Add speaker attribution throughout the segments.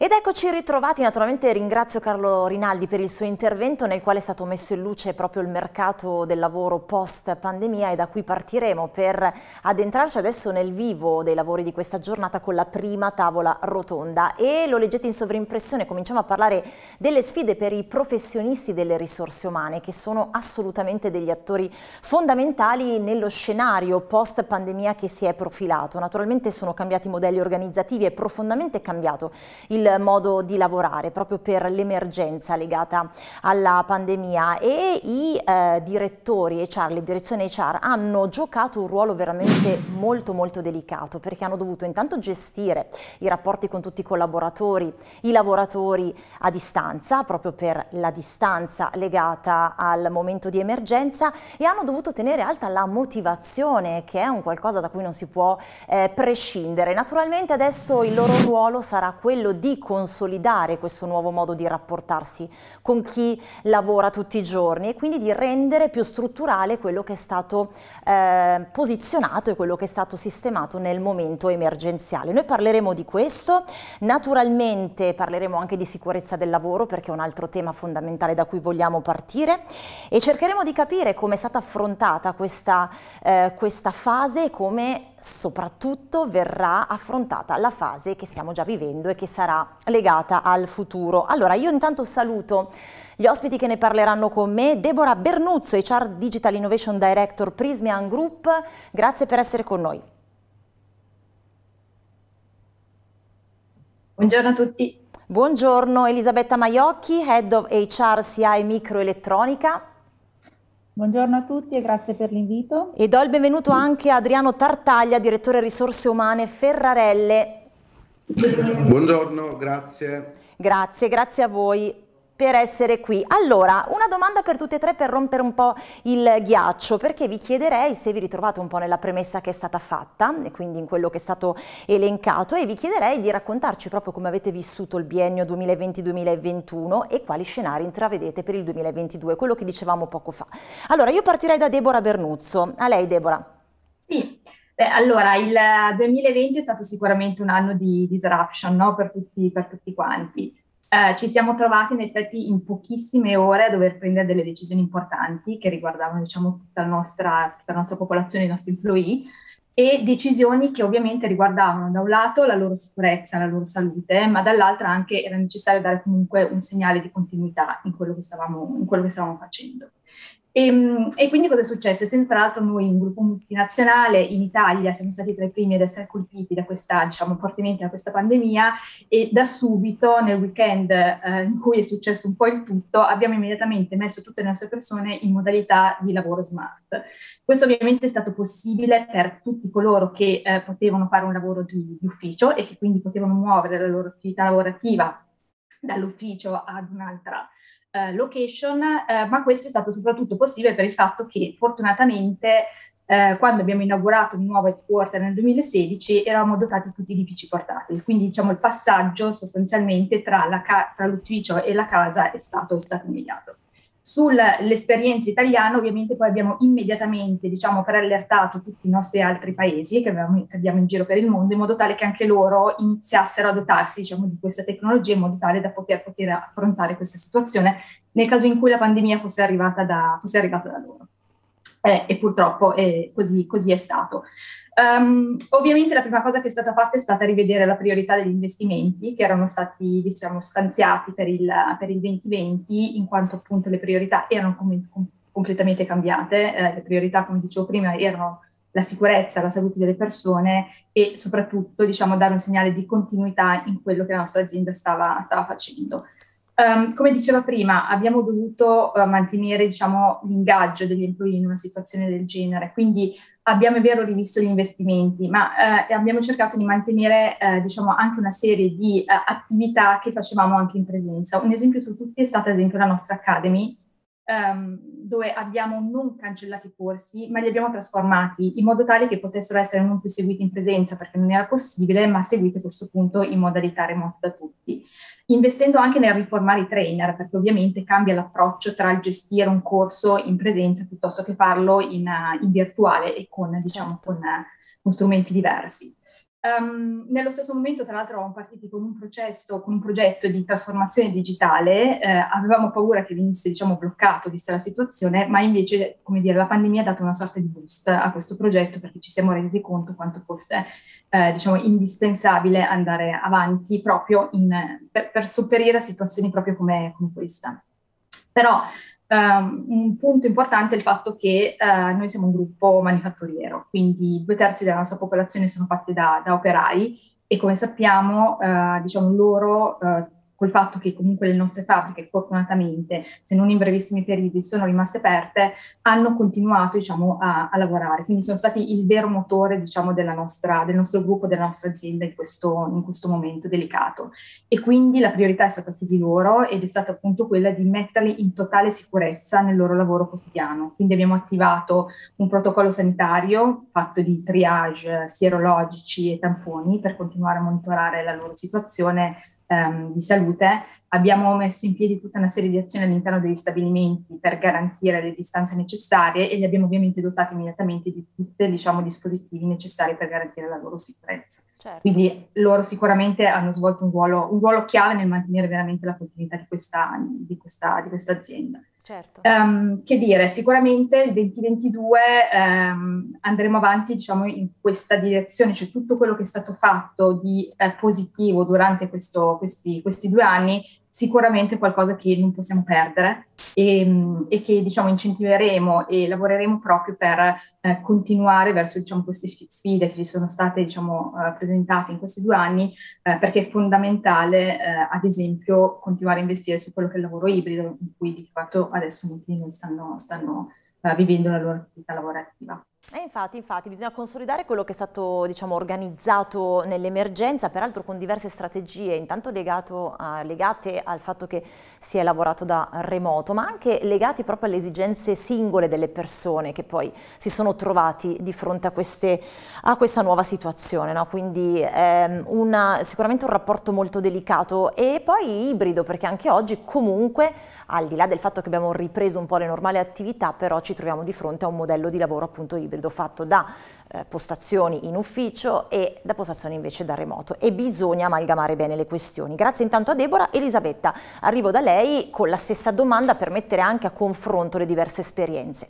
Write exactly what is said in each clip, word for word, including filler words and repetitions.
Speaker 1: Ed eccoci ritrovati, naturalmente ringrazio Carlo Rinaldi per il suo intervento nel quale è stato messo in luce proprio il mercato del lavoro post pandemia e da cui partiremo per addentrarci adesso nel vivo dei lavori di questa giornata con la prima tavola rotonda. E lo leggete in sovrimpressione, cominciamo a parlare delle sfide per i professionisti delle risorse umane che sono assolutamente degli attori fondamentali nello scenario post pandemia che si è profilato. Naturalmente sono cambiati i modelli organizzativi, è profondamente cambiato il modo di lavorare proprio per l'emergenza legata alla pandemia e i eh, direttori H R, le direzioni H R hanno giocato un ruolo veramente molto molto delicato perché hanno dovuto intanto gestire i rapporti con tutti i collaboratori, i lavoratori a distanza, proprio per la distanza legata al momento di emergenza, e hanno dovuto tenere alta la motivazione, che è un qualcosa da cui non si può eh, prescindere. Naturalmente adesso il loro ruolo sarà quello di consolidare questo nuovo modo di rapportarsi con chi lavora tutti i giorni e quindi di rendere più strutturale quello che è stato eh, posizionato e quello che è stato sistemato nel momento emergenziale. Noi parleremo di questo, naturalmente parleremo anche di sicurezza del lavoro perché è un altro tema fondamentale da cui vogliamo partire e cercheremo di capire come è stata affrontata questa, eh, questa fase e come soprattutto verrà affrontata la fase che stiamo già vivendo e che sarà legata al futuro. Allora, io intanto saluto gli ospiti che ne parleranno con me. Deborah Bernuzzo, H R Digital Innovation Director Prismian Group, grazie per essere con noi.
Speaker 2: Buongiorno a tutti.
Speaker 1: Buongiorno Elisabetta Maiocchi, Head of H R C I Microelettronica.
Speaker 3: Buongiorno a tutti e grazie per l'invito.
Speaker 1: E do il benvenuto anche a Adriano Tartaglia, direttore risorse umane Ferrarelle.
Speaker 4: Buongiorno, grazie.
Speaker 1: Grazie, grazie a voi per essere qui. Allora, una domanda per tutte e tre per rompere un po' il ghiaccio, perché vi chiederei se vi ritrovate un po' nella premessa che è stata fatta e quindi in quello che è stato elencato, e vi chiederei di raccontarci proprio come avete vissuto il biennio duemilaventi duemilaventuno e quali scenari intravedete per il duemilaventidue, quello che dicevamo poco fa. Allora, io partirei da Deborah Bernuzzo. A lei, Deborah.
Speaker 2: Sì. Beh, allora, il duemilaventi è stato sicuramente un anno di disruption, no? Per tutti, per tutti quanti. Eh, ci siamo trovati in effetti in pochissime ore a dover prendere delle decisioni importanti che riguardavano, diciamo, tutta la nostra, tutta la nostra popolazione, i nostri employee, e decisioni che ovviamente riguardavano da un lato la loro sicurezza, la loro salute, ma dall'altra anche era necessario dare comunque un segnale di continuità in quello che stavamo, in quello che stavamo facendo. E, e quindi cosa è successo? Essendo tra l'altro noi un gruppo multinazionale in Italia siamo stati tra i primi ad essere colpiti da questa, diciamo, fortemente da questa pandemia, e da subito nel weekend eh, in cui è successo un po' il tutto abbiamo immediatamente messo tutte le nostre persone in modalità di lavoro smart. Questo ovviamente è stato possibile per tutti coloro che eh, potevano fare un lavoro di, di ufficio e che quindi potevano muovere la loro attività lavorativa dall'ufficio ad un'altra Uh, location, uh, ma questo è stato soprattutto possibile per il fatto che fortunatamente uh, quando abbiamo inaugurato il nuovo headquarter nel duemilasedici eravamo dotati tutti di P C portatili, quindi diciamo il passaggio sostanzialmente tra, la tra l'ufficio e la casa è stato, è stato immediato. Sull'esperienza italiana ovviamente poi abbiamo immediatamente, diciamo, preallertato tutti i nostri altri paesi che, avevamo, che abbiamo in giro per il mondo, in modo tale che anche loro iniziassero a dotarsi, diciamo, di questa tecnologia in modo tale da poter, poter affrontare questa situazione nel caso in cui la pandemia fosse arrivata da, fosse arrivata da loro. Eh, e purtroppo eh, così, così è stato. Um, ovviamente la prima cosa che è stata fatta è stata rivedere la priorità degli investimenti che erano stati, diciamo, stanziati per il, per il duemilaventi, in quanto appunto le priorità erano com com completamente cambiate. Eh, le priorità, come dicevo prima, erano la sicurezza, la salute delle persone e soprattutto, diciamo, dare un segnale di continuità in quello che la nostra azienda stava, stava facendo. Um, come diceva prima, abbiamo dovuto uh, mantenere, diciamo, l'ingaggio degli employee in una situazione del genere, quindi abbiamo, è vero, rivisto gli investimenti, ma uh, abbiamo cercato di mantenere, uh, diciamo, anche una serie di uh, attività che facevamo anche in presenza. Un esempio su tutti è stata, ad esempio, la nostra Academy, um, dove abbiamo non cancellato i corsi, ma li abbiamo trasformati in modo tale che potessero essere non più seguiti in presenza, perché non era possibile, ma seguiti a questo punto in modalità remota da tutti. Investendo anche nel riformare i trainer, perché ovviamente cambia l'approccio tra il gestire un corso in presenza piuttosto che farlo in, in virtuale e con, diciamo, con, con strumenti diversi. Um, nello stesso momento, tra l'altro, eravamo partiti con un processo, con un progetto di trasformazione digitale, eh, avevamo paura che venisse, diciamo, bloccato vista la situazione, ma invece, come dire, la pandemia ha dato una sorta di boost a questo progetto perché ci siamo resi conto quanto fosse, eh, diciamo, indispensabile andare avanti proprio in, per, per sopperire a situazioni proprio come, come questa. Però Um, un punto importante è il fatto che uh, noi siamo un gruppo manifatturiero, quindi due terzi della nostra popolazione sono fatti da, da operai e come sappiamo, uh, diciamo loro, uh, col fatto che comunque le nostre fabbriche fortunatamente, se non in brevissimi periodi, sono rimaste aperte, hanno continuato, diciamo, a, a lavorare. Quindi sono stati il vero motore, diciamo, della nostra, del nostro gruppo, della nostra azienda in questo, in questo momento delicato. E quindi la priorità è stata su di loro ed è stata appunto quella di metterli in totale sicurezza nel loro lavoro quotidiano. Quindi abbiamo attivato un protocollo sanitario fatto di triage sierologici e tamponi per continuare a monitorare la loro situazione Um, di salute. Abbiamo messo in piedi tutta una serie di azioni all'interno degli stabilimenti per garantire le distanze necessarie e li abbiamo ovviamente dotati immediatamente di tutti, diciamo, dispositivi necessari per garantire la loro sicurezza. Certo. Quindi loro sicuramente hanno svolto un ruolo, un ruolo chiave nel mantenere veramente la continuità di questa, di questa, di questa azienda.
Speaker 1: Certo.
Speaker 2: Um, che dire, sicuramente il duemilaventidue um, andremo avanti, diciamo, in questa direzione, cioè tutto quello che è stato fatto di eh, positivo durante questo, questi, questi due anni sicuramente qualcosa che non possiamo perdere e, e che, diciamo, incentiveremo e lavoreremo proprio per eh, continuare verso, diciamo, queste sfide che ci sono state, diciamo, uh, presentate in questi due anni, eh, perché è fondamentale, eh, ad esempio, continuare a investire su quello che è il lavoro ibrido, in cui di fatto adesso molti di noi stanno, stanno uh, vivendo la loro attività lavorativa.
Speaker 1: E infatti, infatti, bisogna consolidare quello che è stato, diciamo, organizzato nell'emergenza, peraltro con diverse strategie, intanto legato a, legate al fatto che si è lavorato da remoto, ma anche legati proprio alle esigenze singole delle persone che poi si sono trovati di fronte a, queste, a questa nuova situazione, no? Quindi ehm, una, sicuramente un rapporto molto delicato e poi ibrido, perché anche oggi comunque, al di là del fatto che abbiamo ripreso un po' le normali attività, però ci troviamo di fronte a un modello di lavoro appunto ibrido fatto da eh, postazioni in ufficio e da postazioni invece da remoto e bisogna amalgamare bene le questioni. Grazie intanto a Deborah. Elisabetta, arrivo da lei con la stessa domanda per mettere anche a confronto le diverse esperienze.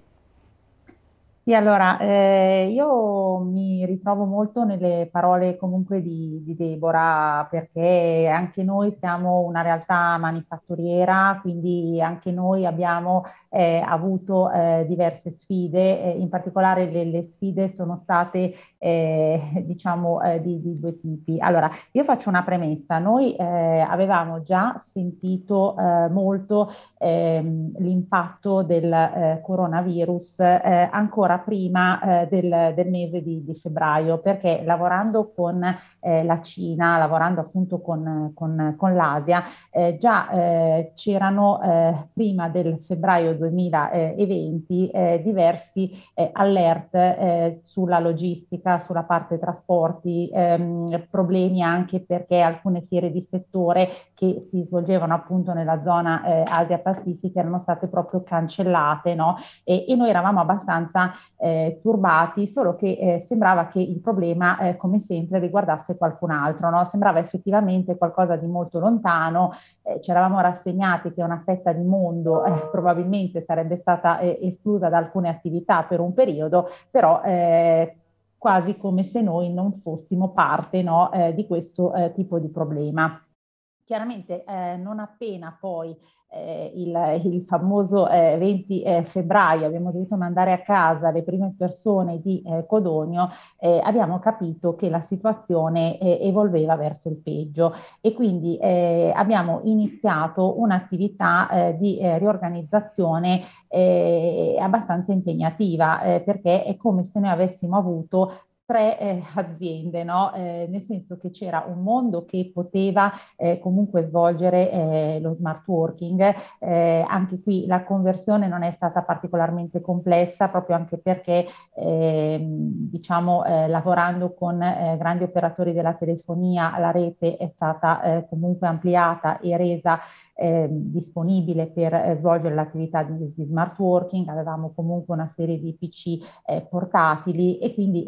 Speaker 3: Sì, allora, eh, io mi ritrovo molto nelle parole comunque di, di Deborah, perché anche noi siamo una realtà manifatturiera, quindi anche noi abbiamo eh, avuto eh, diverse sfide, eh, in particolare le, le sfide sono state eh, diciamo eh, di, di due tipi. Allora, io faccio una premessa, noi eh, avevamo già sentito eh, molto ehm, l'impatto del eh, coronavirus eh, ancora prima eh, del, del mese di, di febbraio, perché lavorando con eh, la Cina, lavorando appunto con, con, con l'Asia, eh, già eh, c'erano eh, prima del febbraio duemilaventi eh, diversi eh, alert eh, sulla logistica, sulla parte trasporti, ehm, problemi anche perché alcune fiere di settore che si svolgevano appunto nella zona eh, Asia-Pacifica erano state proprio cancellate, no? E, e noi eravamo abbastanza eh, turbati, solo che eh, sembrava che il problema, eh, come sempre, riguardasse qualcun altro, no? Sembrava effettivamente qualcosa di molto lontano, eh, ci eravamo rassegnati che una fetta di mondo eh, probabilmente sarebbe stata eh, esclusa da alcune attività per un periodo, però eh, quasi come se noi non fossimo parte, no, eh, di questo eh, tipo di problema. Chiaramente eh, non appena poi eh, il, il famoso eh, venti eh, febbraio abbiamo dovuto mandare a casa le prime persone di eh, Codogno, eh, abbiamo capito che la situazione eh, evolveva verso il peggio e quindi eh, abbiamo iniziato un'attività eh, di eh, riorganizzazione eh, abbastanza impegnativa eh, perché è come se noi avessimo avuto tre eh, aziende, no? Eh, nel senso che c'era un mondo che poteva eh, comunque svolgere eh, lo smart working, eh, anche qui la conversione non è stata particolarmente complessa proprio anche perché eh, diciamo eh, lavorando con eh, grandi operatori della telefonia la rete è stata eh, comunque ampliata e resa eh, disponibile per eh, svolgere l'attività di, di smart working, avevamo comunque una serie di P C eh, portatili e quindi eh,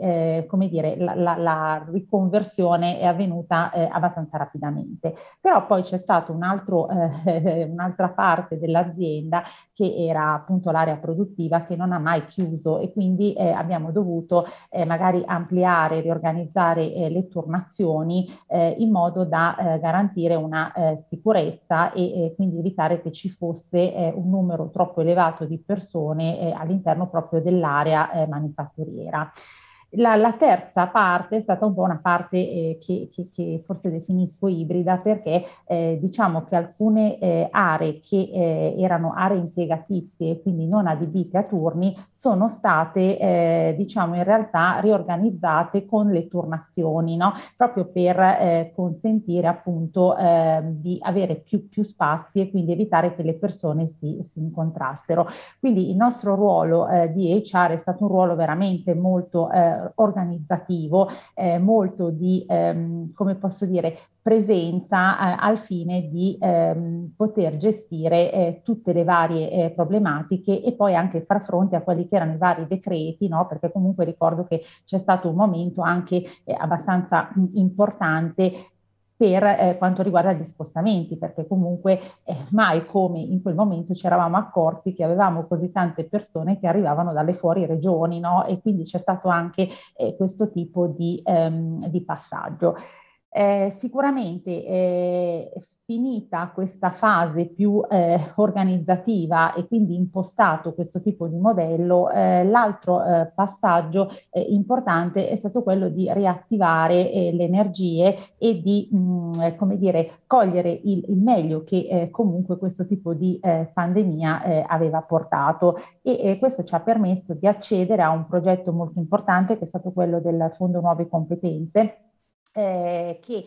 Speaker 3: come dire, la, la, la riconversione è avvenuta eh, abbastanza rapidamente. Però poi c'è stato un altro, eh, un'altra parte dell'azienda che era appunto l'area produttiva che non ha mai chiuso e quindi eh, abbiamo dovuto eh, magari ampliare, riorganizzare eh, le turnazioni eh, in modo da eh, garantire una eh, sicurezza e eh, quindi evitare che ci fosse eh, un numero troppo elevato di persone eh, all'interno proprio dell'area eh, manifatturiera. La, la terza parte è stata un po' una parte eh, che, che, che forse definisco ibrida perché eh, diciamo che alcune eh, aree che eh, erano aree impiegatizie, quindi non adibite a turni, sono state eh, diciamo in realtà riorganizzate con le turnazioni, no? Proprio per eh, consentire appunto eh, di avere più, più spazi e quindi evitare che le persone si, si incontrassero. Quindi il nostro ruolo eh, di H R è stato un ruolo veramente molto eh, organizzativo, eh, molto di, ehm, come posso dire, presenza eh, al fine di ehm, poter gestire eh, tutte le varie eh, problematiche e poi anche far fronte a quelli che erano i vari decreti, no? Perché comunque ricordo che c'è stato un momento anche eh, abbastanza mh, importante per eh, quanto riguarda gli spostamenti, perché comunque eh, mai come in quel momento ci eravamo accorti che avevamo così tante persone che arrivavano dalle fuori regioni, no? E quindi c'è stato anche eh, questo tipo di, ehm, di passaggio. Eh, sicuramente eh, finita questa fase più eh, organizzativa e quindi impostato questo tipo di modello, eh, l'altro eh, passaggio eh, importante è stato quello di riattivare eh, le energie e di mh, come dire, cogliere il, il meglio che eh, comunque questo tipo di eh, pandemia eh, aveva portato e, e questo ci ha permesso di accedere a un progetto molto importante che è stato quello del Fondo Nuove Competenze. Eh, che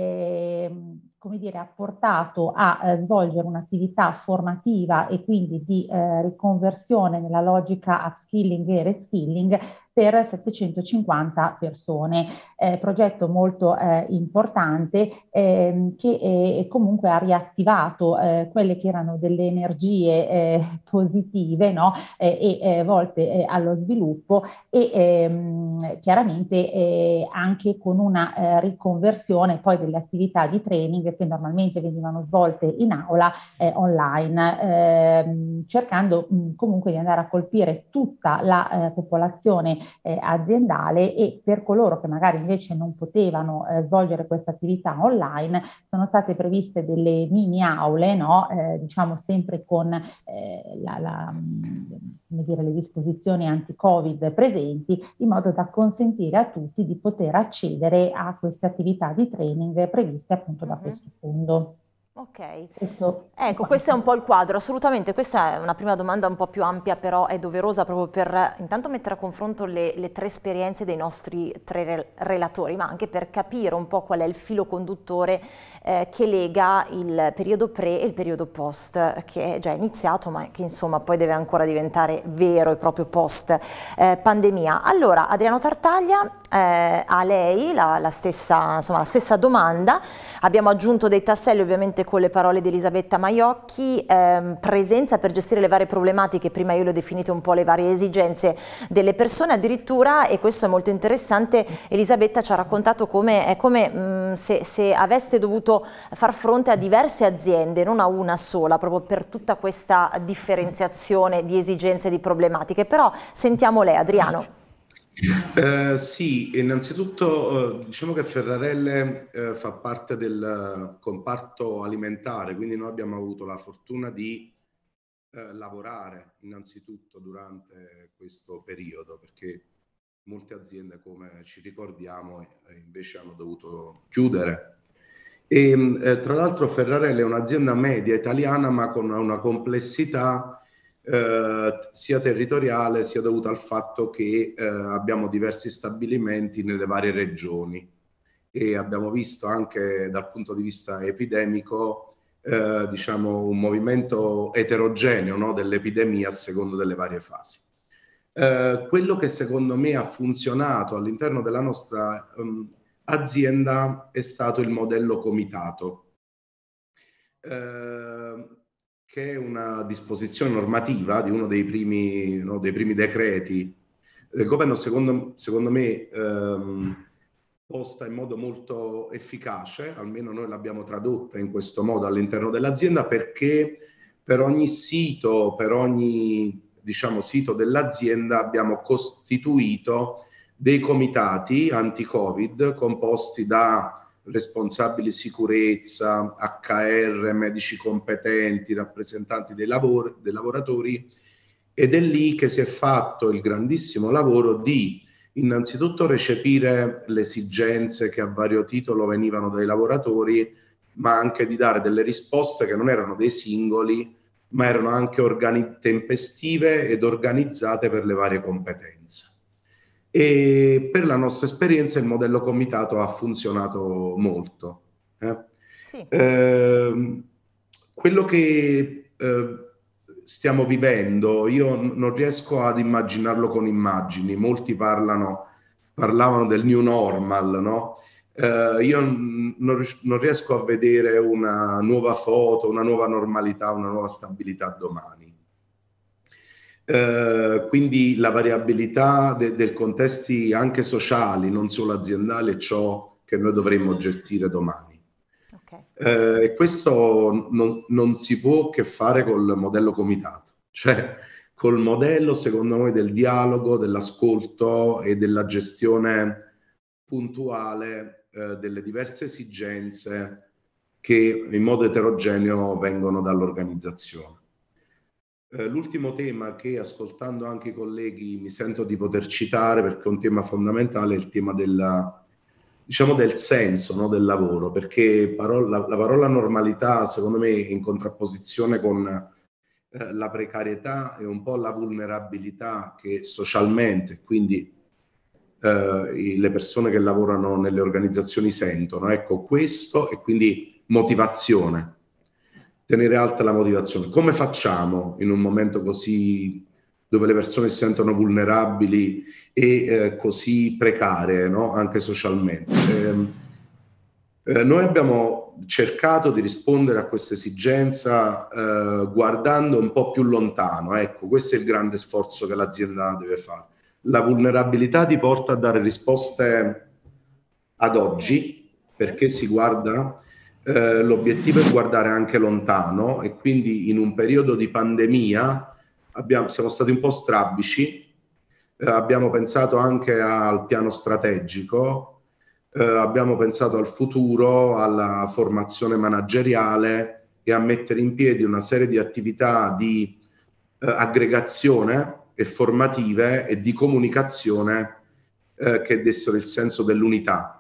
Speaker 3: eh, come dire, ha portato a eh, svolgere un'attività formativa e quindi di eh, riconversione nella logica upskilling e reskilling per settecentocinquanta persone. Eh, progetto molto eh, importante eh, che eh, comunque ha riattivato eh, quelle che erano delle energie eh, positive, no? eh, e eh, volte eh, allo sviluppo e ehm, chiaramente eh, anche con una eh, riconversione poi delle attività di training che normalmente venivano svolte in aula eh, online, ehm, cercando mh, comunque di andare a colpire tutta la eh, popolazione eh, aziendale e per coloro che magari invece non potevano eh, svolgere questa attività online sono state previste delle mini aule, no? eh, diciamo sempre con eh, la, la, come dire, le disposizioni anti-Covid presenti in modo da consentire a tutti di poter accedere a queste attività di training previste appunto da uh-huh. questo fondo.
Speaker 1: Ok,
Speaker 3: questo
Speaker 1: ecco, questo è un po' il quadro, assolutamente. Questa è una prima domanda un po' più ampia, però è doverosa proprio per intanto mettere a confronto le, le tre esperienze dei nostri tre re relatori, ma anche per capire un po' qual è il filo conduttore eh, che lega il periodo pre e il periodo post, che è già iniziato, ma che insomma poi deve ancora diventare vero e proprio post eh, pandemia. Allora, Adriano Tartaglia, eh, a lei la, la, stessa, insomma, la stessa domanda. Abbiamo aggiunto dei tasselli ovviamente con le parole di Elisabetta Maiocchi, ehm, presenza per gestire le varie problematiche, prima io le ho definite un po' le varie esigenze delle persone, addirittura, e questo è molto interessante, Elisabetta ci ha raccontato come è come mh, se, se aveste dovuto far fronte a diverse aziende, non a una sola, proprio per tutta questa differenziazione di esigenze e di problematiche. Però sentiamo lei, Adriano.
Speaker 4: Eh, sì, innanzitutto eh, diciamo che Ferrarelle eh, fa parte del comparto alimentare, quindi noi abbiamo avuto la fortuna di eh, lavorare innanzitutto durante questo periodo, perché molte aziende, come ci ricordiamo, eh, invece hanno dovuto chiudere. E eh, tra l'altro Ferrarelle è un'azienda media italiana, ma con una complessità Eh, sia territoriale sia dovuta al fatto che eh, abbiamo diversi stabilimenti nelle varie regioni e abbiamo visto anche dal punto di vista epidemico eh, diciamo un movimento eterogeneo, no, dell'epidemia a seconda delle varie fasi. Eh, quello che secondo me ha funzionato all'interno della nostra um, azienda è stato il modello comitato. Eh, che è una disposizione normativa di uno dei primi, no, dei primi decreti del governo, secondo, secondo me, ehm, posta in modo molto efficace, almeno noi l'abbiamo tradotta in questo modo all'interno dell'azienda, perché per ogni sito, per ogni diciamo, sito dell'azienda abbiamo costituito dei comitati anti-Covid composti da responsabili sicurezza, acca erre, medici competenti, rappresentanti dei, lavori, dei lavoratori, ed è lì che si è fatto il grandissimo lavoro di innanzitutto recepire le esigenze che a vario titolo venivano dai lavoratori, ma anche di dare delle risposte che non erano dei singoli, ma erano anche organi- tempestive ed organizzate per le varie competenze. E per la nostra esperienza il modello comitato ha funzionato molto. Eh?
Speaker 1: Sì.
Speaker 4: Eh, quello che eh, stiamo vivendo, io non riesco ad immaginarlo con immagini. Molti parlano, parlavano del new normal, no? Eh, io non, non riesco a vedere una nuova foto, una nuova normalità, una nuova stabilità domani. Eh, quindi la variabilità de, del contesti anche sociali, non solo aziendali, è ciò che noi dovremmo gestire domani.
Speaker 1: Okay.
Speaker 4: Eh, e questo non, non si può che fare col modello comitato, cioè col modello, secondo noi, del dialogo, dell'ascolto e della gestione puntuale eh, delle diverse esigenze che in modo eterogeneo vengono dall'organizzazione. Eh, l'ultimo tema che, ascoltando anche i colleghi, mi sento di poter citare perché è un tema fondamentale, è il tema della, diciamo, del senso, no, del lavoro, perché parola, la parola normalità, secondo me, in contrapposizione con eh, la precarietà e un po' la vulnerabilità che socialmente, quindi eh, le persone che lavorano nelle organizzazioni sentono. Ecco, questo, e quindi motivazione. Tenere alta la motivazione. Come facciamo in un momento così dove le persone si sentono vulnerabili e eh, così precarie, no? Anche socialmente? Eh, eh, noi abbiamo cercato di rispondere a questa esigenza eh, guardando un po' più lontano. Ecco, questo è il grande sforzo che l'azienda deve fare. La vulnerabilità ti porta a dare risposte ad oggi,
Speaker 1: sì,
Speaker 4: perché
Speaker 1: sì.
Speaker 4: si guarda... Eh, l'obiettivo è guardare anche lontano, e quindi in un periodo di pandemia abbiamo, siamo stati un po' strabici, eh, abbiamo pensato anche al piano strategico, eh, abbiamo pensato al futuro, alla formazione manageriale e a mettere in piedi una serie di attività di eh, aggregazione e formative e di comunicazione eh, che dessero il senso dell'unità.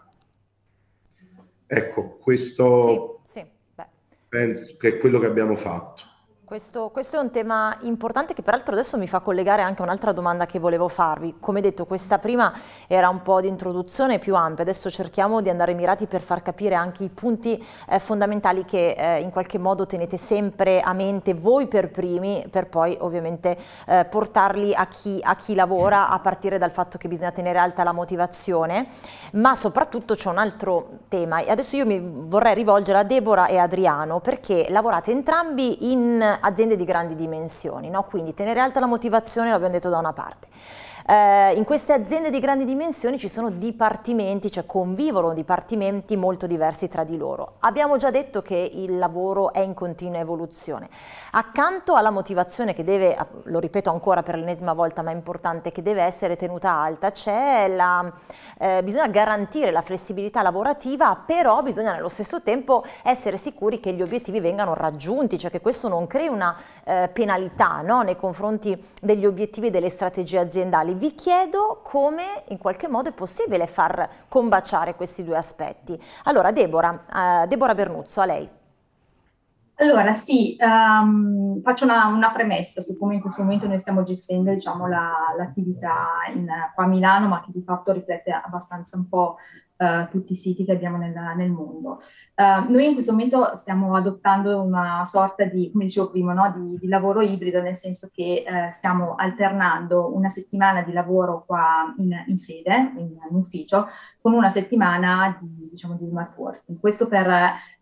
Speaker 4: Ecco, questo
Speaker 1: Sì, sì. Beh.
Speaker 4: penso che è quello che abbiamo fatto.
Speaker 1: Questo, questo è un tema importante che peraltro adesso mi fa collegare anche a un'altra domanda che volevo farvi. Come detto, questa prima era un po' di introduzione più ampia, adesso cerchiamo di andare mirati per far capire anche i punti eh, fondamentali che eh, in qualche modo tenete sempre a mente voi per primi, per poi ovviamente eh, portarli a chi, a chi lavora, a partire dal fatto che bisogna tenere alta la motivazione, ma soprattutto c'è un altro tema. Adesso io mi vorrei rivolgere a Deborah e Adriano, perché lavorate entrambi in aziende di grandi dimensioni, no? Quindi tenere alta la motivazione l'abbiamo detto da una parte. Eh, in queste aziende di grandi dimensioni ci sono dipartimenti, cioè convivono dipartimenti molto diversi tra di loro. Abbiamo già detto che il lavoro è in continua evoluzione. Accanto alla motivazione che deve, lo ripeto ancora per l'ennesima volta ma è importante, che deve essere tenuta alta, c'è la, eh, bisogna garantire la flessibilità lavorativa, però bisogna nello stesso tempo essere sicuri che gli obiettivi vengano raggiunti, cioè che questo non crei una eh, penalità, no, nei confronti degli obiettivi e delle strategie aziendali. Vi chiedo come in qualche modo è possibile far combaciare questi due aspetti. Allora Deborah, eh, Deborah Bernuzzo, a lei.
Speaker 2: Allora sì, um, faccio una, una premessa su come in questo momento noi stiamo gestendo, diciamo, la, l'attività in, qua a Milano, ma che di fatto riflette abbastanza un po' uh, tutti i siti che abbiamo nel, nel mondo. Uh, noi in questo momento stiamo adottando una sorta di, come dicevo prima, no, di, di lavoro ibrido, nel senso che uh, stiamo alternando una settimana di lavoro qua in, in sede, in, in ufficio, con una settimana di, diciamo, di smart working. Questo per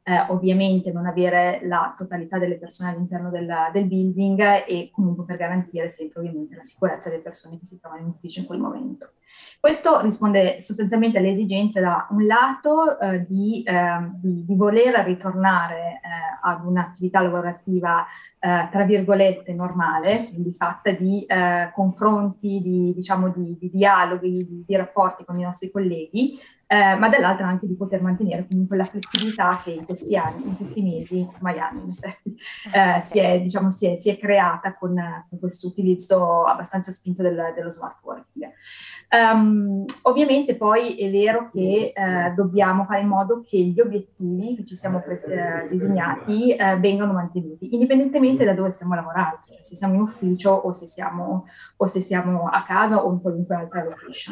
Speaker 2: eh, ovviamente non avere la totalità delle persone all'interno del, del building e comunque per garantire sempre ovviamente la sicurezza delle persone che si trovano in ufficio in quel momento. Questo risponde sostanzialmente alle esigenze da un lato eh, di, eh, di, di voler ritornare eh, ad un'attività lavorativa eh, tra virgolette normale, quindi fatta di eh, confronti, di, diciamo, di, di dialoghi, di, di rapporti con i nostri colleghi, eh, ma dall'altra anche di poter mantenere comunque la flessibilità che in questi anni, in questi mesi, ormai anni, eh, si, è, diciamo, si, è, si è creata con, con questo utilizzo abbastanza spinto del, dello smart working. Um, ovviamente poi è vero che eh, dobbiamo fare in modo che gli obiettivi che ci siamo eh, disegnati eh, vengano mantenuti, indipendentemente da dove stiamo lavorando, cioè se siamo in ufficio o se siamo, o se siamo a casa o in qualunque altra location.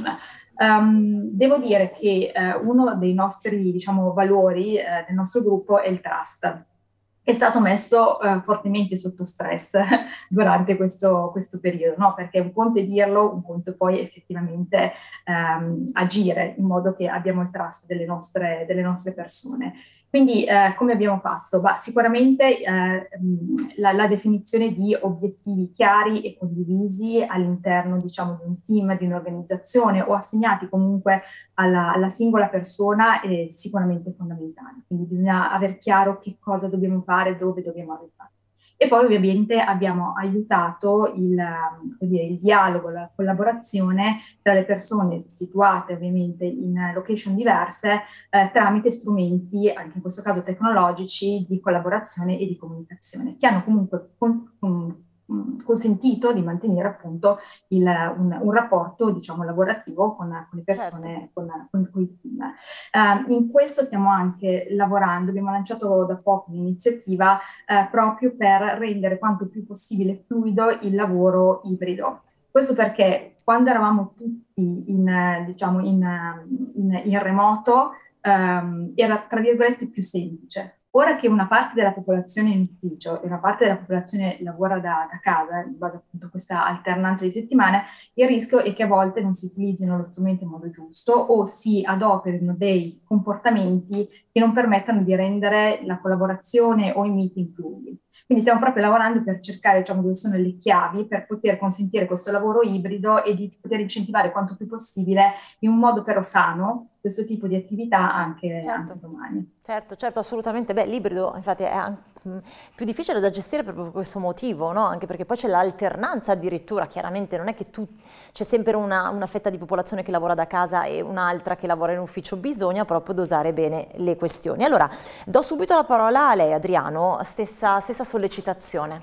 Speaker 2: Um, devo dire che eh, uno dei nostri, diciamo, valori eh, del nostro gruppo è il trust. È stato messo eh, fortemente sotto stress durante questo, questo periodo, no? Perché un conto è dirlo, un conto poi effettivamente ehm, agire in modo che abbiamo il trust delle nostre, delle nostre persone. Quindi eh, come abbiamo fatto? Bah, sicuramente eh, la, la definizione di obiettivi chiari e condivisi all'interno, diciamo, di un team, di un'organizzazione o assegnati comunque alla, alla singola persona è sicuramente fondamentale. Quindi bisogna aver chiaro che cosa dobbiamo fare, dove dobbiamo arrivare. E poi ovviamente abbiamo aiutato il, dire, il dialogo, la collaborazione tra le persone situate ovviamente in location diverse eh, tramite strumenti, anche in questo caso tecnologici, di collaborazione e di comunicazione, che hanno comunque con, con, consentito di mantenere appunto il, un, un rapporto, diciamo, lavorativo con, con le persone, certo. con, con, con i team. Uh, in questo stiamo anche lavorando, abbiamo lanciato da poco un'iniziativa uh, proprio per rendere quanto più possibile fluido il lavoro ibrido. Questo perché quando eravamo tutti in, diciamo, in, in, in remoto um, era tra virgolette più semplice. Ora che una parte della popolazione è in ufficio e una parte della popolazione lavora da, da casa, in base appunto a questa alternanza di settimane, il rischio è che a volte non si utilizzino lo strumento in modo giusto o si adoperino dei comportamenti che non permettano di rendere la collaborazione o i meeting fluidi. Quindi stiamo proprio lavorando per cercare, diciamo, dove sono le chiavi per poter consentire questo lavoro ibrido e di poter incentivare quanto più possibile in un modo però sano questo tipo di attività anche, certo. anche domani.
Speaker 1: Certo, certo, assolutamente. Beh, l'ibrido infatti è anche più difficile da gestire proprio per questo motivo, no? Anche perché poi c'è l'alternanza addirittura, chiaramente non è che tu c'è sempre una, una fetta di popolazione che lavora da casa e un'altra che lavora in ufficio, bisogna proprio dosare bene le questioni. Allora, do subito la parola a lei, Adriano, stessa, stessa sollecitazione.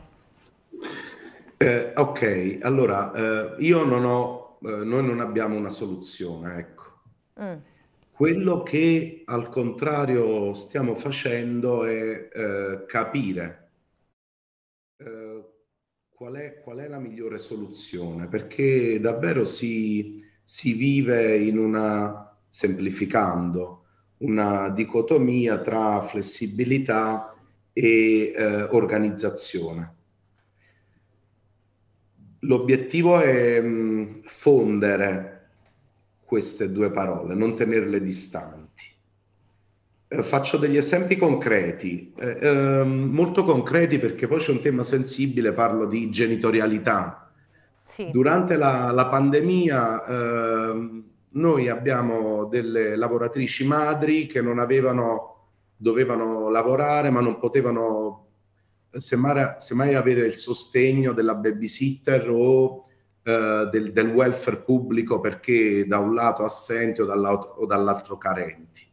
Speaker 4: Eh, ok, allora eh, io non ho, eh, noi non abbiamo una soluzione, ecco. Mm. Quello che al contrario stiamo facendo è eh, capire eh, qual è, qual è la migliore soluzione, perché davvero si, si vive in una, semplificando, una dicotomia tra flessibilità e eh, organizzazione. L'obiettivo è mh, fondere queste due parole, non tenerle distanti. Eh, faccio degli esempi concreti, eh, eh, molto concreti perché poi c'è un tema sensibile, parlo di genitorialità. Sì. Durante la, la pandemia eh, noi abbiamo delle lavoratrici madri che non avevano, dovevano lavorare ma non potevano semmai, semmai avere il sostegno della babysitter o Uh, del, del welfare pubblico perché da un lato assenti o dall'altro, o dall'altro carenti.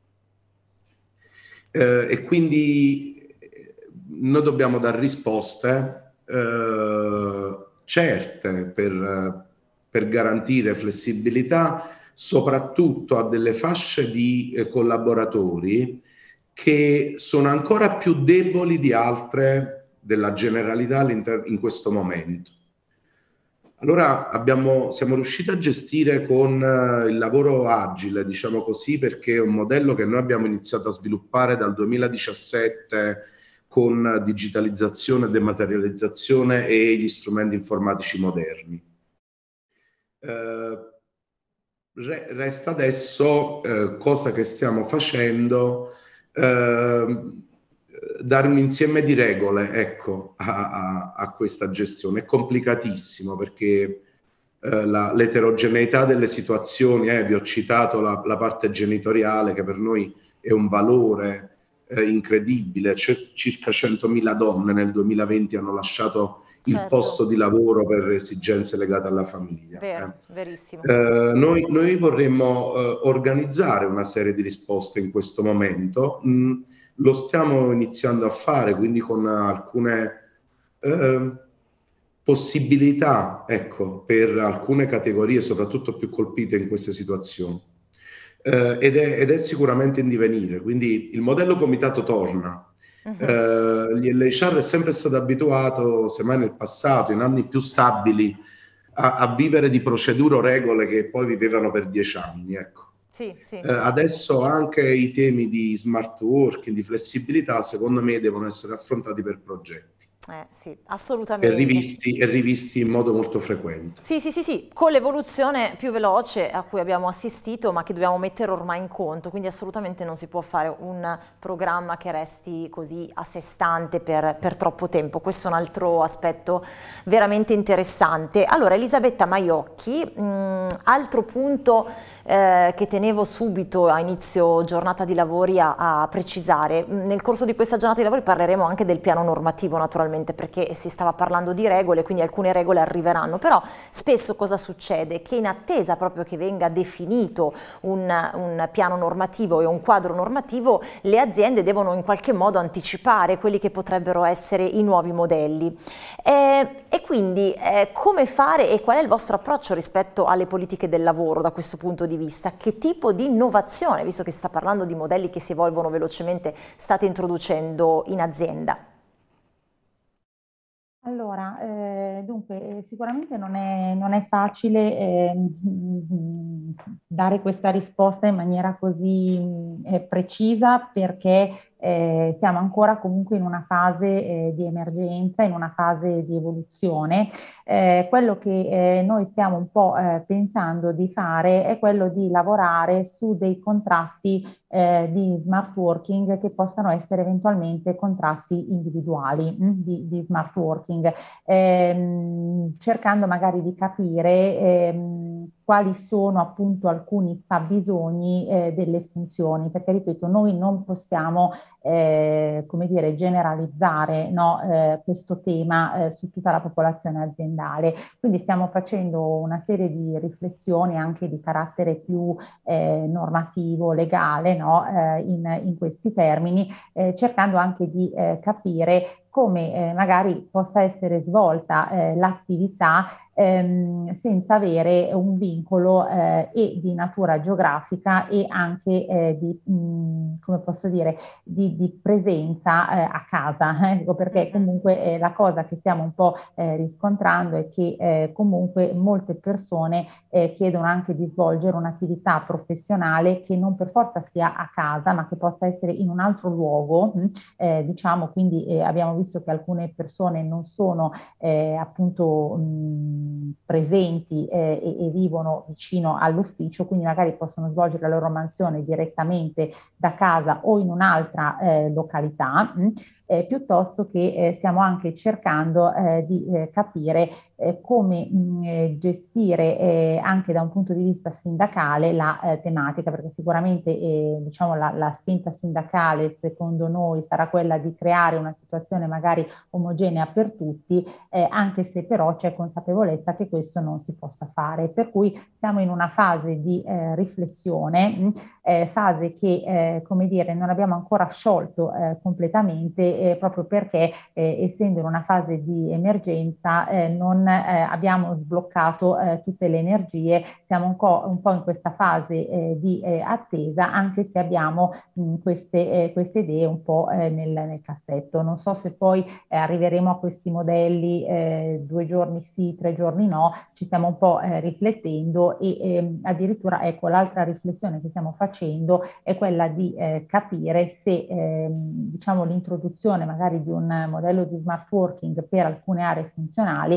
Speaker 4: Uh, e quindi noi dobbiamo dare risposte uh, certe per, per garantire flessibilità, soprattutto a delle fasce di eh, collaboratori che sono ancora più deboli di altre della generalità in questo momento. Allora abbiamo, siamo riusciti a gestire con uh, il lavoro agile, diciamo così, perché è un modello che noi abbiamo iniziato a sviluppare dal duemiladiciassette con digitalizzazione, dematerializzazione e gli strumenti informatici moderni. Uh, re, resta adesso uh, cosa che stiamo facendo eh, dare un insieme di regole, ecco, a, a, a questa gestione. È complicatissimo perché eh, la, l'eterogeneità delle situazioni, eh, vi ho citato la, la parte genitoriale che per noi è un valore eh, incredibile. C- circa centomila donne nel duemilaventi hanno lasciato il
Speaker 1: Certo.
Speaker 4: posto di lavoro per esigenze legate alla famiglia.
Speaker 1: Vero,
Speaker 4: eh.
Speaker 1: verissimo.
Speaker 4: Eh, noi, noi vorremmo eh, organizzare una serie di risposte in questo momento. Mm, lo stiamo iniziando a fare, quindi con alcune eh, possibilità, ecco, per alcune categorie, soprattutto più colpite in queste situazioni. Eh, ed, è, ed è sicuramente in divenire. Quindi il modello comitato torna.
Speaker 1: Mhm.
Speaker 4: Eh, l'H R è sempre stato abituato, semmai nel passato, in anni più stabili, a, a vivere di procedure o regole che poi vivevano per dieci anni. Ecco.
Speaker 1: Sì, sì,
Speaker 4: Eh,
Speaker 1: sì,
Speaker 4: adesso
Speaker 1: sì.
Speaker 4: anche i temi di smart working, di flessibilità, secondo me devono essere affrontati per progetti
Speaker 1: Eh, sì,
Speaker 4: e
Speaker 1: assolutamente.
Speaker 4: rivisti, e rivisti in modo molto frequente.
Speaker 1: Sì, sì, sì, sì, con l'evoluzione più veloce a cui abbiamo assistito, ma che dobbiamo mettere ormai in conto, quindi assolutamente non si può fare un programma che resti così a sé stante per, per troppo tempo. Questo è un altro aspetto veramente interessante. Allora, Elisabetta Maiocchi, mh, altro punto eh, che tenevo subito a inizio giornata di lavori a, a precisare. Nel corso di questa giornata di lavori parleremo anche del piano normativo, naturalmente, perché si stava parlando di regole, quindi alcune regole arriveranno, però spesso cosa succede? Che in attesa proprio che venga definito un, un piano normativo e un quadro normativo, le aziende devono in qualche modo anticipare quelli che potrebbero essere i nuovi modelli. Eh, e quindi eh, come fare e qual è il vostro approccio rispetto alle politiche del lavoro da questo punto di vista? Che tipo di innovazione, visto che si sta parlando di modelli che si evolvono velocemente, state introducendo in azienda?
Speaker 3: Allora, eh, dunque, eh, sicuramente non è, non è facile eh, mh, dare questa risposta in maniera così mh, eh, precisa perché eh, siamo ancora comunque in una fase eh, di emergenza, in una fase di evoluzione. Eh, quello che eh, noi stiamo un po' eh, pensando di fare è quello di lavorare su dei contratti eh, di smart working che possano essere eventualmente contratti individuali mh, di, di smart working, ehm, cercando magari di capire ehm, quali sono appunto alcuni fabbisogni eh, delle funzioni, perché ripeto, noi non possiamo eh, come dire, generalizzare no, eh, questo tema eh, su tutta la popolazione aziendale. Quindi stiamo facendo una serie di riflessioni anche di carattere più eh, normativo, legale, no, eh, in, in questi termini, eh, cercando anche di eh, capire come eh, magari possa essere svolta eh, l'attività ehm, senza avere un vincolo eh, e di natura geografica e anche eh, di, mh, come posso dire, di, di presenza eh, a casa, ecco, perché comunque eh, la cosa che stiamo un po' eh, riscontrando è che eh, comunque molte persone eh, chiedono anche di svolgere un'attività professionale che non per forza sia a casa, ma che possa essere in un altro luogo, mh, eh, diciamo, quindi eh, abbiamo visto che alcune persone non sono eh, appunto mh, presenti eh, e, e vivono vicino all'ufficio, quindi magari possono svolgere la loro mansione direttamente da casa o in un'altra eh, località, mh, eh, piuttosto che eh, stiamo anche cercando eh, di eh, capire eh, come mh, gestire eh, anche da un punto di vista sindacale la eh, tematica, perché sicuramente eh, diciamo la, la spinta sindacale secondo noi sarà quella di creare una situazione magari omogenea per tutti, eh, anche se però c'è consapevolezza che questo non si possa fare. Per cui siamo in una fase di eh, riflessione, mh, eh, fase che eh, come dire non abbiamo ancora sciolto eh, completamente eh, proprio perché eh, essendo in una fase di emergenza eh, non eh, abbiamo sbloccato eh, tutte le energie, siamo un po', un po' in questa fase eh, di eh, attesa, anche se abbiamo mh, queste, eh, queste idee un po' eh, nel, nel cassetto. Non so se poi eh, arriveremo a questi modelli eh, due giorni sì, tre giorni no, ci stiamo un po' eh, riflettendo e ehm, addirittura ecco l'altra riflessione che stiamo facendo è quella di eh, capire se ehm, diciamo l'introduzione magari di un modello di smart working per alcune aree funzionali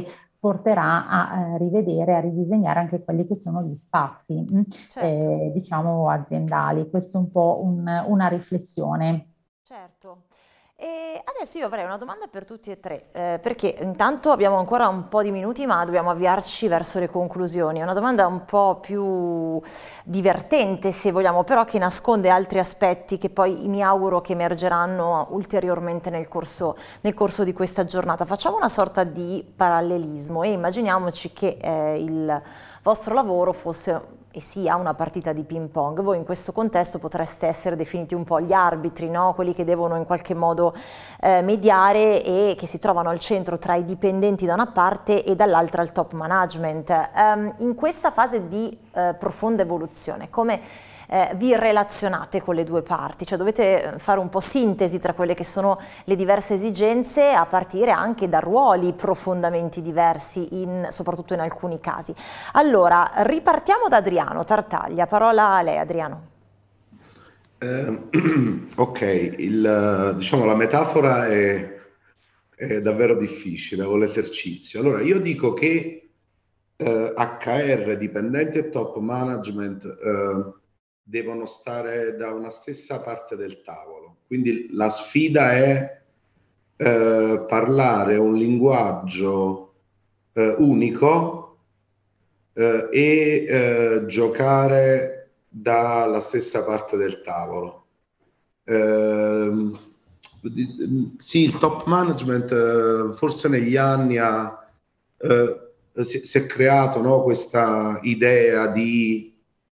Speaker 3: porterà a eh, rivedere, a ridisegnare anche quelli che sono gli spazi, mh,
Speaker 1: Certo.
Speaker 3: eh, diciamo, aziendali. Questo è un po' un- una riflessione.
Speaker 1: Certo. E adesso io avrei una domanda per tutti e tre, eh, perché intanto abbiamo ancora un po' di minuti, ma dobbiamo avviarci verso le conclusioni. È una domanda un po' più divertente, se vogliamo, però che nasconde altri aspetti che poi mi auguro che emergeranno ulteriormente nel corso, nel corso di questa giornata. Facciamo una sorta di parallelismo e immaginiamoci che eh, il vostro lavoro fosse e sia una partita di ping pong. Voi in questo contesto potreste essere definiti un po' gli arbitri, no? Quelli che devono in qualche modo eh, mediare e che si trovano al centro tra i dipendenti da una parte e dall'altra il top management. Um, in questa fase di eh, profonda evoluzione, come eh, vi relazionate con le due parti? Cioè dovete fare un po' sintesi tra quelle che sono le diverse esigenze a partire anche da ruoli profondamente diversi, in, soprattutto in alcuni casi. Allora, ripartiamo da Adriano Tartaglia, parola a lei Adriano.
Speaker 4: Eh, ok, il, diciamo, la metafora è, è davvero difficile con l'esercizio. Allora, io dico che eh, H R, dipendenti e top management eh, devono stare da una stessa parte del tavolo. Quindi la sfida è eh, parlare un linguaggio eh, unico eh, e eh, giocare dalla stessa parte del tavolo. Eh, sì, il top management eh, forse negli anni ha, eh, si, si è creato, no, questa idea di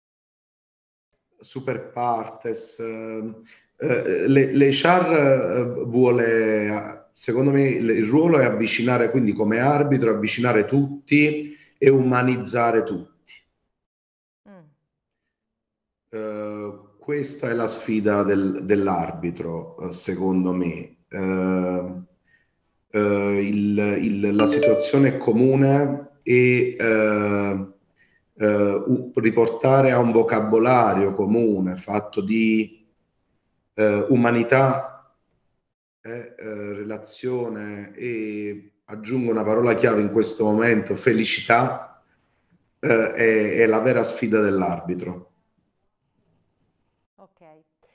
Speaker 4: super partes. Eh, eh, l'H R eh, vuole, secondo me, il, il ruolo è avvicinare, quindi come arbitro, avvicinare tutti e umanizzare tutti.
Speaker 1: Mm.
Speaker 4: Eh, questa è la sfida del, dell'arbitro, eh, secondo me. Eh, eh, il, il, la situazione è comune e eh, eh, riportare a un vocabolario comune fatto di eh, umanità, eh, eh, relazione e aggiungo una parola chiave in questo momento, felicità, eh, è, è la vera sfida dell'arbitro.
Speaker 1: Ok.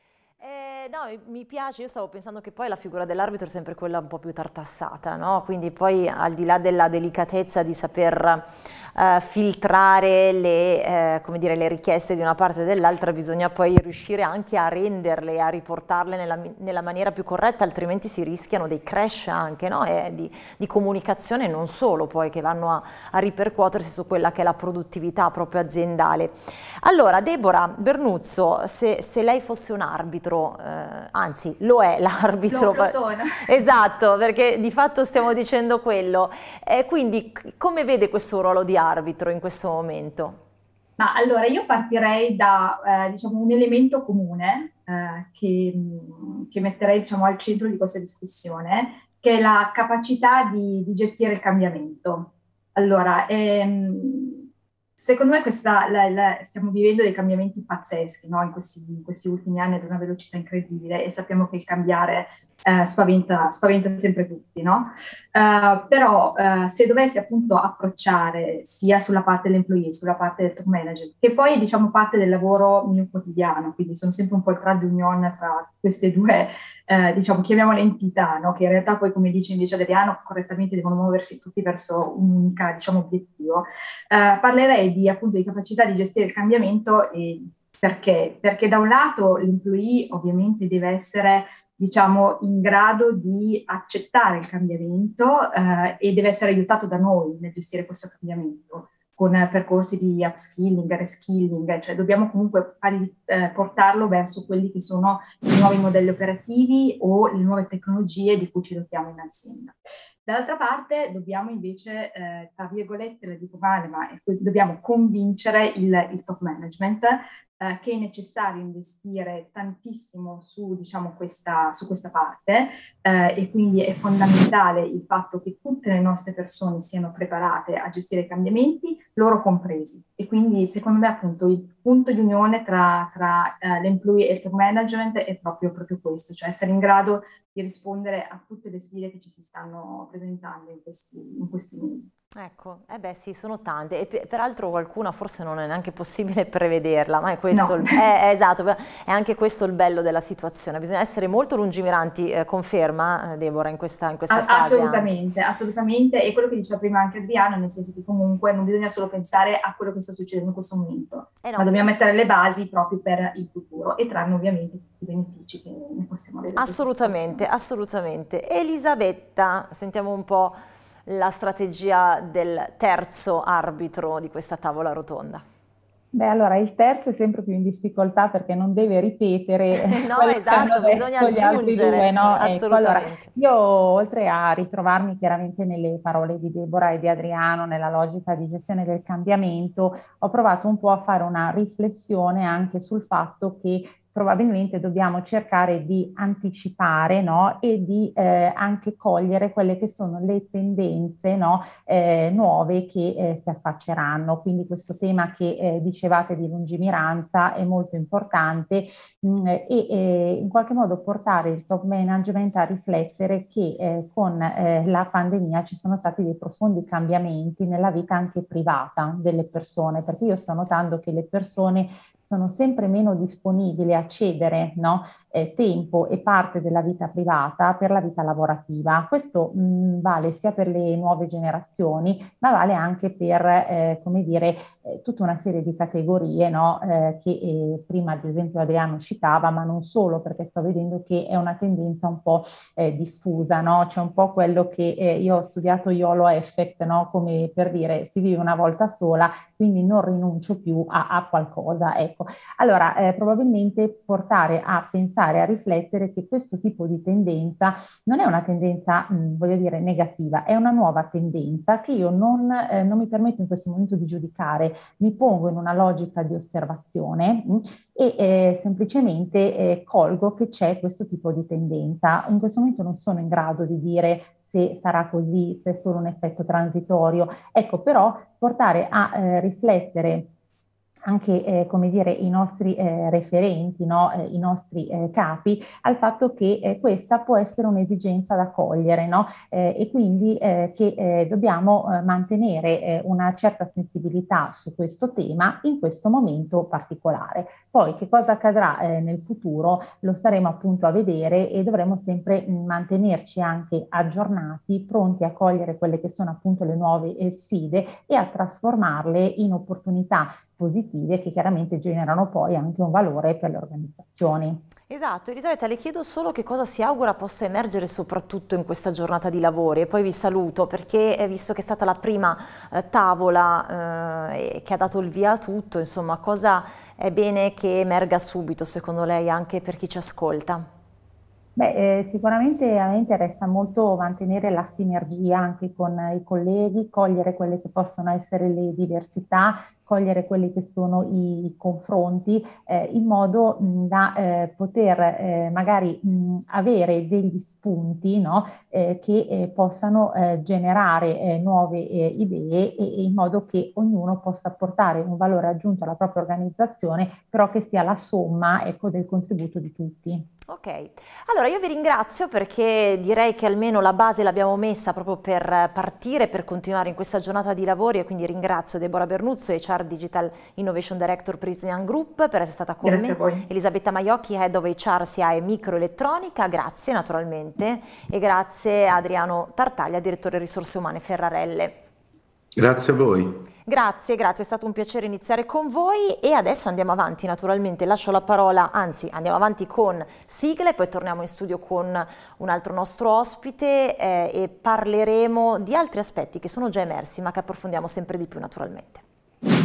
Speaker 1: Eh, no, mi piace, io stavo pensando che poi la figura dell'arbitro è sempre quella un po' più tartassata, no? Quindi poi al di là della delicatezza di saper eh, filtrare le, eh, come dire, le richieste di una parte e dell'altra, bisogna poi riuscire anche a renderle, a riportarle nella, nella maniera più corretta, altrimenti si rischiano dei crash anche, no? E di, di comunicazione non solo, poi che vanno a, a ripercuotersi su quella che è la produttività proprio aziendale. Allora, Deborah Bernuzzo, se, se lei fosse un arbitro, eh, anzi lo è l'arbitro.
Speaker 2: Lo, lo sono.
Speaker 1: Esatto, perché di fatto stiamo dicendo quello. Eh, quindi come vede questo ruolo di arbitro in questo momento?
Speaker 2: Ma allora io partirei da eh, diciamo, un elemento comune eh, che, che metterei diciamo, al centro di questa discussione, che è la capacità di, di gestire il cambiamento. Allora, ehm, secondo me questa, la, la, stiamo vivendo dei cambiamenti pazzeschi, no? in, questi, in questi ultimi anni ad una velocità incredibile e sappiamo che il cambiare eh, spaventa, spaventa sempre tutti, no? Uh, però uh, se dovessi appunto approcciare sia sulla parte dell'employee, sulla parte del top manager, che poi è diciamo parte del lavoro mio quotidiano, quindi sono sempre un po' il trade union tra queste due, uh, diciamo, chiamiamole entità, no? Che in realtà poi, come dice invece Adriano, correttamente devono muoversi tutti verso un unico, diciamo, obiettivo. Uh, parlerei di appunto di capacità di gestire il cambiamento e perché? Perché da un lato l'employee ovviamente deve essere diciamo, in grado di accettare il cambiamento eh, e deve essere aiutato da noi nel gestire questo cambiamento con eh, percorsi di upskilling, reskilling, cioè dobbiamo comunque fargli, eh, portarlo verso quelli che sono i nuovi modelli operativi o le nuove tecnologie di cui ci dotiamo in azienda. Dall'altra parte dobbiamo invece, eh, tra virgolette, la dico male, ma dobbiamo convincere il, il top management eh, che è necessario investire tantissimo su, diciamo, questa, su questa parte eh, e quindi è fondamentale il fatto che tutte le nostre persone siano preparate a gestire i cambiamenti, loro compresi. E quindi secondo me appunto il punto di unione tra, tra eh, l'employee e il top management è proprio, proprio questo, cioè essere in grado di rispondere a tutte le sfide che ci si stanno presentando in questi, in questi mesi.
Speaker 1: Ecco, eh beh sì, sono tante e pe- peraltro qualcuna forse non è neanche possibile prevederla, ma è questo,
Speaker 2: No.
Speaker 1: il, è, è esatto, è anche questo il bello della situazione, bisogna essere molto lungimiranti, eh, conferma eh, Deborah in questa, in questa
Speaker 2: A-
Speaker 1: fase anche.
Speaker 2: Assolutamente, assolutamente, e quello che diceva prima anche Adriano, nel senso che comunque non bisogna solo pensare a quello che sta succedendo in questo momento,
Speaker 1: Eh
Speaker 2: ma
Speaker 1: no,
Speaker 2: dobbiamo mettere le basi proprio per il futuro e trarne ovviamente tutti i benefici che ne possiamo avere da questa
Speaker 1: assolutamente,
Speaker 2: situazione.
Speaker 1: assolutamente. Elisabetta, sentiamo un po' la strategia del terzo arbitro di questa tavola rotonda.
Speaker 3: Beh, allora il terzo è sempre più in difficoltà perché non deve ripetere
Speaker 1: No,
Speaker 3: quello che hanno
Speaker 1: esatto, bisogna
Speaker 3: detto gli altri
Speaker 1: aggiungere,
Speaker 3: due, no? Ecco, allora
Speaker 1: assolutamente.
Speaker 3: io oltre a ritrovarmi chiaramente nelle parole di Deborah e di Adriano, nella logica di gestione del cambiamento, ho provato un po' a fare una riflessione anche sul fatto che probabilmente dobbiamo cercare di anticipare, no? E di eh, anche cogliere quelle che sono le tendenze, no? eh, nuove che eh, si affacceranno. Quindi questo tema che eh, dicevate di lungimiranza è molto importante mh, e eh, in qualche modo portare il top management a riflettere che eh, con eh, la pandemia ci sono stati dei profondi cambiamenti nella vita anche privata delle persone, perché io sto notando che le persone sono sempre meno disponibili a cedere, no? eh, tempo e parte della vita privata per la vita lavorativa. Questo mh, vale sia per le nuove generazioni, ma vale anche per, eh, come dire, eh, tutta una serie di categorie, no? eh, che eh, prima ad esempio Adriano citava, ma non solo, perché sto vedendo che è una tendenza un po' eh, diffusa, no? C'è un po' quello che eh, io ho studiato YOLO effect, no? Come per dire si vive una volta sola, quindi non rinuncio più a, a qualcosa, ecco. Allora, eh, probabilmente portare a pensare, a riflettere che questo tipo di tendenza non è una tendenza, mh, voglio dire, negativa, è una nuova tendenza che io non, eh, non mi permetto in questo momento di giudicare, mi pongo in una logica di osservazione mh, e eh, semplicemente eh, colgo che c'è questo tipo di tendenza. In questo momento non sono in grado di dire se sarà così, se è solo un effetto transitorio. Ecco, però portare a eh, riflettere anche eh, come dire i nostri eh, referenti, no? eh, i nostri eh, capi, al fatto che eh, questa può essere un'esigenza da cogliere, no? eh, e quindi eh, che eh, dobbiamo eh, mantenere eh, una certa sensibilità su questo tema in questo momento particolare. Poi che cosa accadrà eh, nel futuro lo staremo appunto a vedere e dovremo sempre mh, mantenerci anche aggiornati, pronti a cogliere quelle che sono appunto le nuove eh, sfide e a trasformarle in opportunità positive che chiaramente generano poi anche un valore per le organizzazioni.
Speaker 1: Esatto, Elisabetta, le chiedo solo che cosa si augura possa emergere soprattutto in questa giornata di lavori e poi vi saluto perché eh, visto che è stata la prima eh, tavola eh, che ha dato il via a tutto, insomma, cosa è bene che emerga subito secondo lei anche per chi ci ascolta?
Speaker 3: Beh, eh, sicuramente a me interessa molto mantenere la sinergia anche con eh, i colleghi, cogliere quelle che possono essere le diversità, cogliere quelli che sono i, i confronti, eh, in modo mh, da eh, poter eh, magari mh, avere degli spunti, no? eh, che eh, possano eh, generare eh, nuove eh, idee e, e in modo che ognuno possa portare un valore aggiunto alla propria organizzazione, però che sia la somma, ecco, del contributo di tutti.
Speaker 1: Ok, allora io vi ringrazio perché direi che almeno la base l'abbiamo messa proprio per partire, per continuare in questa giornata di lavori e quindi ringrazio Deborah Bernuzzo, H R Digital Innovation Director Prysmian Group per essere stata con
Speaker 2: Grazie
Speaker 1: me,
Speaker 2: a voi.
Speaker 1: Elisabetta Maiocchi, Head of H R S I A e Microelettronica, grazie naturalmente e grazie a Adriano Tartaglia, Direttore Risorse Umane Ferrarelle.
Speaker 4: Grazie a voi.
Speaker 1: Grazie, grazie, è stato un piacere iniziare con voi e adesso andiamo avanti naturalmente, lascio la parola, anzi andiamo avanti con sigla e poi torniamo in studio con un altro nostro ospite eh, e parleremo di altri aspetti che sono già emersi ma che approfondiamo sempre di più naturalmente.